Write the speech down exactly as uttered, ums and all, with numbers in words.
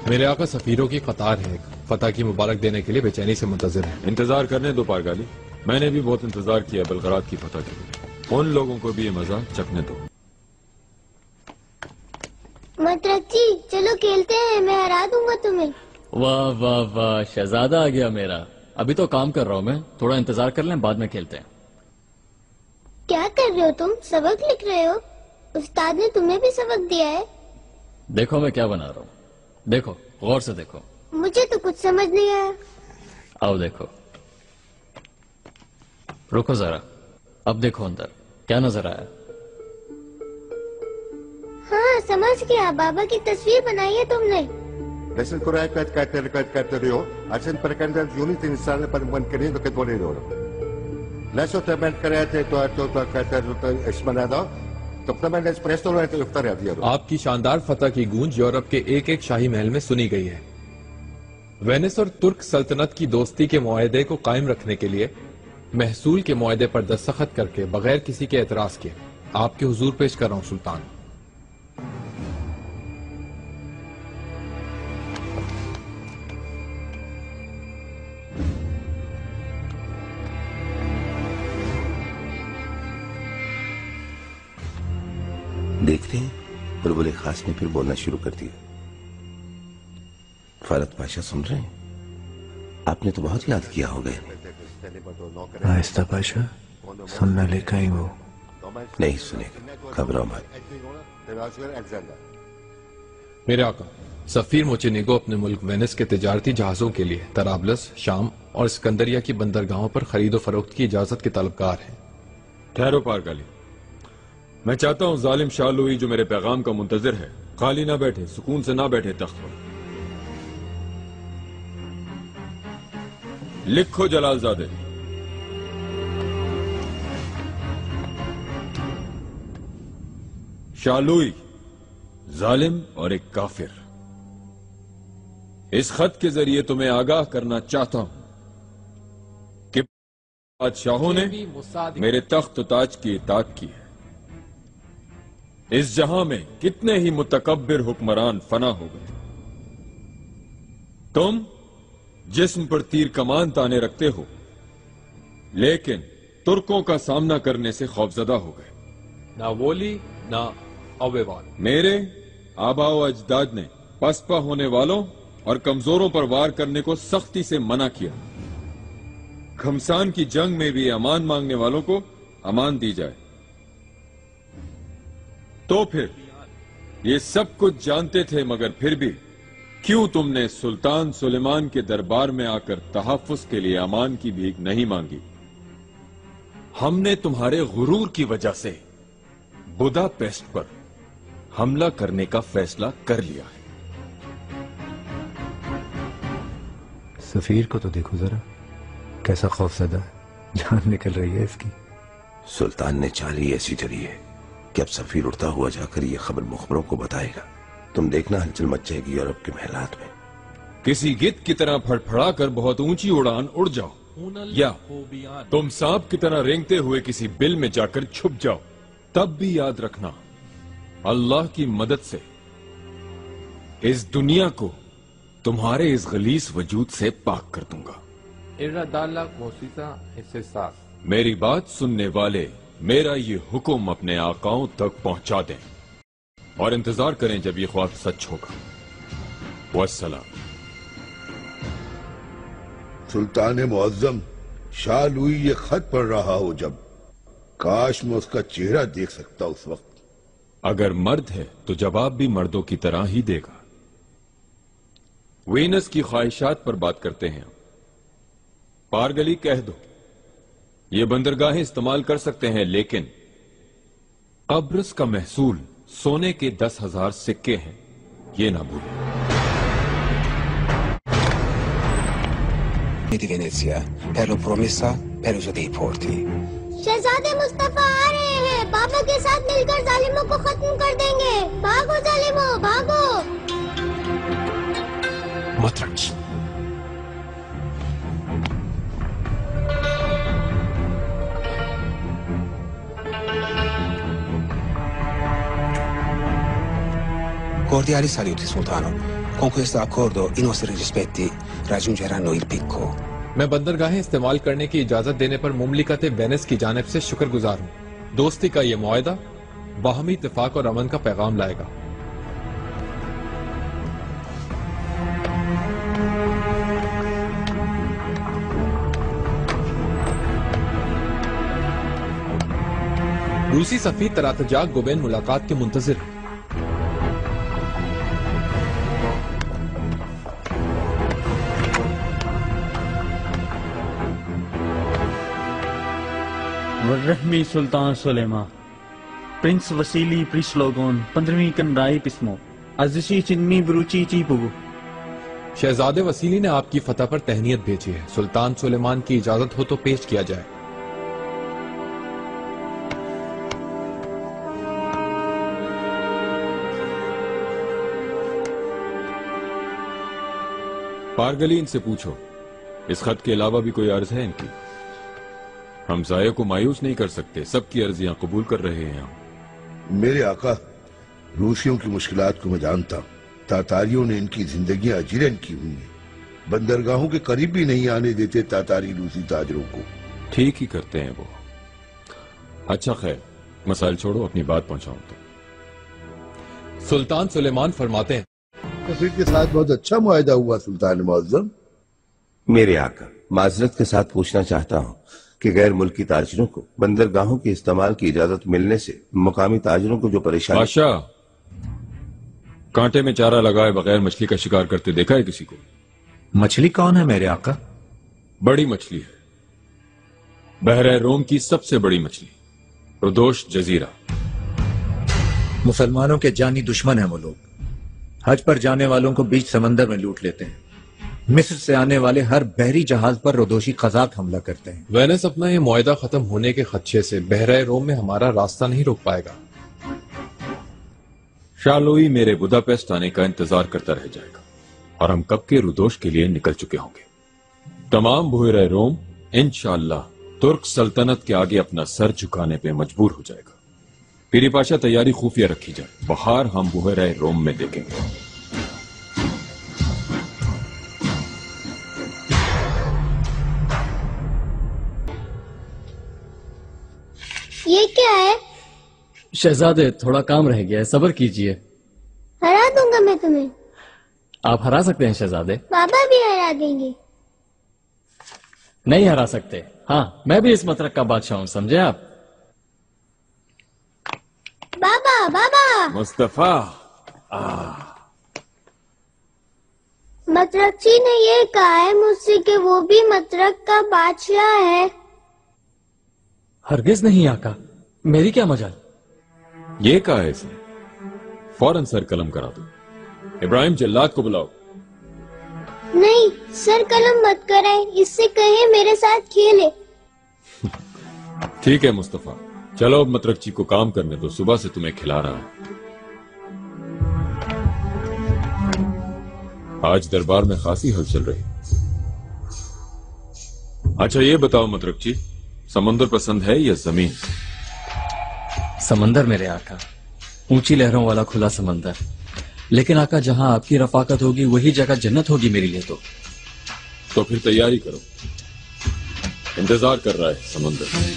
मेरे आका सफीरों की कतार है, फतह की मुबारक देने के लिए बेचैनी से मुंतजिर है। इंतजार करने दो पारगाली, मैंने भी बहुत इंतजार किया बलगरात की फतह के लिए। उन लोगों को भी ये मजा चखने दो। मतरक्की, चलो खेलते हैं, मैं हरा दूंगा तुम्हें। वाह वाह वाह, शहजादा आ गया मेरा। अभी तो काम कर रहा हूँ मैं, थोड़ा इंतजार कर लें, बाद में खेलते हैं। क्या कर रहे हो तुम? सबक लिख रहे हो? उस्ताद ने तुम्हें भी सबक दिया है? देखो मैं क्या बना रहा हूँ, देखो गौर से देखो। मुझे तो कुछ समझ नहीं आया। आओ देखो, रुको जरा, अब देखो अंदर क्या नजर आया। हाँ समझ गया, बाबा की तस्वीर बनाई है तुमने। Nel corretto categorio, al sempre cantare gli uniti iniziale per un querido che vuole loro. Adesso te ben create to to to categorio esmanado, तो अपना मैंने एक्सप्रेस तो उतर आ दिया। आपकी शानदार फतह की गूंज यूरोप के एक एक शाही महल में सुनी गई है। वेनिस और तुर्क सल्तनत की दोस्ती के मुआहदे को कायम रखने के लिए महसूल के मुआहदे पर दस्तखत करके बगैर किसी के एतराज के आपके हुजूर पेश कर रहा हूं सुल्तान। देखते हैं, बुलबुल खास ने फिर बोलना शुरू कर दिया। फरत पाशा सुन रहे हैं? आपने तो बहुत याद किया होगा। आहिस्ता पाशा, सुनना लेकर ही वो नहीं सुनेगा, घबराओ मत। मेरे आका, सफीर मोचेनिगो अपने मुल्क वेनिस के तिजारती जहाजों के लिए तराबलस, शाम और सिकंदरिया की बंदरगाहों पर खरीदो फरोख्त की इजाजत के तलबगार हैं। ठहरो पारगाली, मैं चाहता हूं जालिम शाह लुई जो मेरे पैगाम का मुंतजिर है, खाली ना बैठे, सुकून से ना बैठे तख्त पर। लिखो जलालजादे, शाह लुई जालिम और एक काफिर। इस खत के जरिए तुम्हें आगाह करना चाहता हूं कि बादशाहों ने मेरे तख्त ताज की इताअत की है। इस जहां में कितने ही मुतकब्बिर हुक्मरान फना हो गए। तुम जिस्म पर तीर कमान ताने रखते हो, लेकिन तुर्कों का सामना करने से खौफजदा हो गए। ना वोली ना अवेवाल। मेरे आबाओ अजदाद ने पसपा होने वालों और कमजोरों पर वार करने को सख्ती से मना किया। खमसान की जंग में भी अमान मांगने वालों को अमान दी जाए। तो फिर ये सब कुछ जानते थे, मगर फिर भी क्यों तुमने सुल्तान सुलेमान के दरबार में आकर तहफ्फुज के लिए अमान की भीख नहीं मांगी? हमने तुम्हारे गुरूर की वजह से बुदापेस्ट पर हमला करने का फैसला कर लिया है। सफीर को तो देखो जरा, कैसा खौफजदा है, जान निकल रही है इसकी। सुल्तान ने चाल ही ऐसी चली है कि अब सफीर उड़ता हुआ जाकर ये खबर मुखबरों को बताएगा। तुम देखना हलचल मच जाएगी यूरोप के महलात में। किसी गिद्ध की तरह फड़फड़ा कर बहुत ऊंची उड़ान उड़ जाओ, या तुम सांप की तरह रेंगते हुए किसी बिल में जाकर छुप जाओ। तब भी याद रखना, अल्लाह की मदद से इस दुनिया को तुम्हारे इस गलीस वजूद से पाक कर दूंगा। मेरी बात सुनने वाले मेरा ये हुक्म अपने आकाओं तक पहुंचा दें और इंतजार करें जब ये ख्वाब सच होगा। वस्सलाम। सुल्तान मुअज्जम, शाह लुई ये खत पढ़ रहा हो जब, काश मैं उसका चेहरा देख सकता उस वक्त। अगर मर्द है तो जवाब भी मर्दों की तरह ही देगा। वेनस की ख्वाहिशात पर बात करते हैं। पारगली कह दो, ये बंदरगाहें इस्तेमाल कर सकते हैं, लेकिन कब्रस का महसूल सोने के दस हजार सिक्के हैं, ये ना भूलें। di Venezia per la promessa per uso dei porti. शहजादे मुस्तफा आ रहे हैं, बाबा के साथ मिलकर जालिमों को खत्म कर देंगे। भागो जालिमों, भागो। Matrax. Cordiali saluti, sultano. Con questo accordo i nostri rispetti raggiungeranno il picco. मैं बंदरगाहें इस्तेमाल करने की इजाजत देने पर मुमलिकत वेनिस की जानिब से शुक्रगुजार हूँ। दोस्ती का ये मुआहदा बाहमी इत्तेफाक और अमन का पैगाम लाएगा। रूसी सफीर तरातजाक गोबेन मुलाकात के मुंतजिर है। वर्रहमी सुल्तान सुलेमा प्रिंस वसीली प्रिस्लोगोन पंद्रहवीं कनराई पिस्मो अजिशी चिन्नी बरूची चीपुगु। शहजादे वसीली ने आपकी फतह पर तहनीत भेजी है। सुल्तान सुलेमान की इजाजत हो तो पेश किया जाए। पारगलीन से पूछो इस खत के अलावा भी कोई अर्ज है इनकी। हम जाये को मायूस नहीं कर सकते, सबकी अर्जियां कबूल कर रहे हैं हम। मेरे आका, रूसियों की मुश्किलात को मैं जानता हूँ। तातारियों ने इनकी जिंदगियां अजीरन की हुई हैं। बंदरगाहों के करीब भी नहीं आने देते तातारी रूसी ताजरों को। ठीक ही करते हैं वो। अच्छा खैर, मसाइल छोड़ो, अपनी बात पहुंचाऊं तो। सुल्तान सुलेमान फरमाते हैं, सफीर के साथ बहुत अच्छा मुआहदा हुआ सुल्तान मुअज्जम। मेरे आका, माजरत के साथ पूछना चाहता हूँ कि गैर मुल्की ताजरों को बंदरगाहों के इस्तेमाल की इजाजत मिलने से मुकामी ताजरों को जो परेशानी। बादशाह, कांटे में चारा लगाए बगैर मछली का शिकार करते देखा है किसी को? मछली कौन है मेरे आका? बड़ी मछली है, बहरे रोम की सबसे बड़ी मछली, रुदोश जजीरा। मुसलमानों के जानी दुश्मन है वो लोग। हज पर जाने वालों को बीच समंदर में लूट लेते हैं। मिस्र से आने वाले हर बहरी जहाज पर रुदोशी कजाक हमला करते हैं। वेनिस अपना ये मुआहदा खत्म होने के खदशे से बहरे रोम में हमारा रास्ता नहीं रोक पाएगा। शालोई मेरे बुदापेस्ट आने का इंतजार करता रह जाएगा और हम कब के रुदोश के लिए निकल चुके होंगे। तमाम बहरे रोम इंशाअल्लाह तुर्क सल्तनत के आगे अपना सर झुकाने पे मजबूर हो जाएगा। पीरी पाशा, तैयारी खुफिया रखी जाए, बहार हम बहरे रोम में देखेंगे। ये क्या है? शहजादे, थोड़ा काम रह गया है, सब्र कीजिए। हरा दूंगा मैं तुम्हें। आप हरा सकते हैं शहजादे। बाबा भी हरा देंगे। नहीं हरा सकते। हाँ, मैं भी इस मतरक का बादशाह हूँ, समझे आप? बाबा बाबा मुस्तफा, मतरकची ने ये कहा है मुझसे कि वो भी मतरक का बादशाह है। हरगिज नहीं आका, मेरी क्या मजाल। ये कहा है इसने? फौरन सर कलम करा दो। इब्राहिम जल्लाद को बुलाओ। नहीं, सर कलम मत कराए, इससे कहे मेरे साथ खेले। ठीक है मुस्तफा, चलो अब मतरकची को काम करने दो, सुबह से तुम्हें खिला रहा हूं। आज दरबार में खासी हलचल रही। अच्छा ये बताओ मतरकची, समंदर पसंद है या जमीन? समंदर मेरे आका, ऊंची लहरों वाला खुला समंदर। लेकिन आका, जहां आपकी रफाकत होगी वही जगह जन्नत होगी मेरे लिए। तो तो फिर तैयारी करो, इंतजार कर रहा है समंदर।